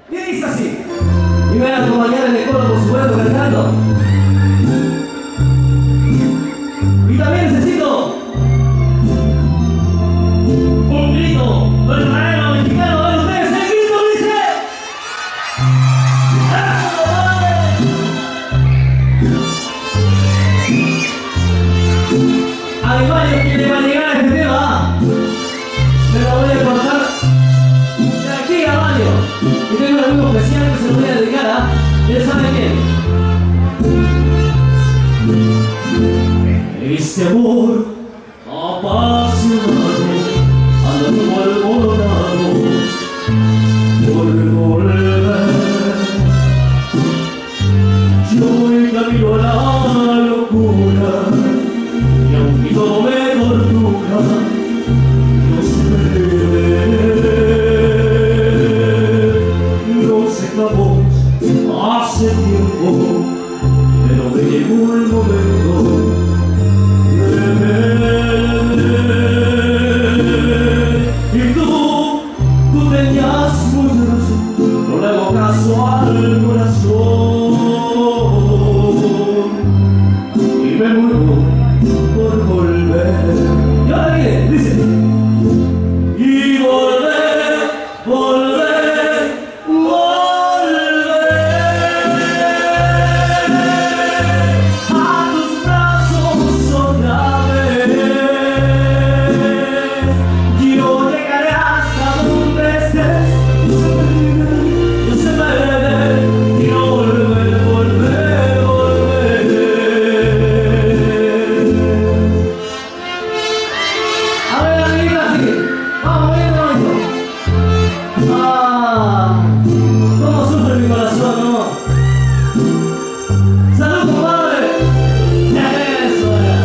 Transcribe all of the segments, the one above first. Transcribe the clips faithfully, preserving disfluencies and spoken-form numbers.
Y dice así. Y me van a acompañar en el coro, por supuesto, cantando. Y también necesito un grito verdadero mexicano de ustedes. El grito dice: ¡eso, vale! Hay varios que le va a llegar a este tema. Me lo voy a cortar de aquí a varios. Y tengo un amigo especial que se lo voy a dedicar a. ¿Él sabe quién? Este amor apasionado anda como alborotado por volver. Yo voy camino a la locura y aunque todo me tortura, yo sé, nos acabamos hace tiempo, pero me llegó el momento. Y tú, tú tenías mucha razón, no le hago caso al corazón y me muero por volver. Y ahora viene, dice: y volver, volver, volver a tus brazos otra vez. Yo llegaré hasta donde estés. Yo sé perder y no volver, volver, volver. A ver, amiguita, así. Vamos, viendo esto. Ah, cómo sufre mi corazón, ¿no? ¡Salud, compadre! ¡Eso era!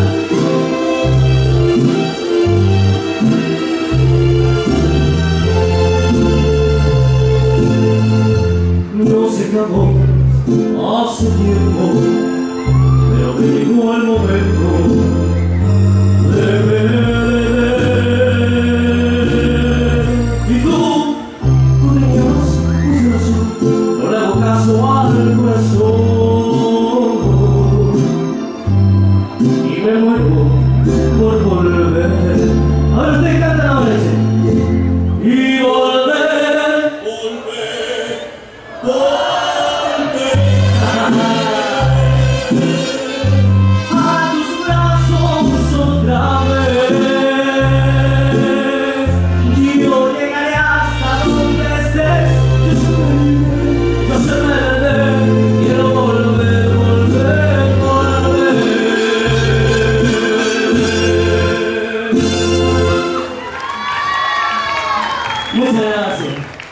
No se acabó hace tiempo, pero me llegó el momento de ver. Y tú, tú tenías mucha razón, no le hago caso al corazón y me muero por volver. Ahora ustedes cantan ahora, dice: y volver, volver, volver a tus brazos otra vez. Yo llegaré hasta donde estés. Yo sé perder, quiero volver, volver, volver. Muchas gracias.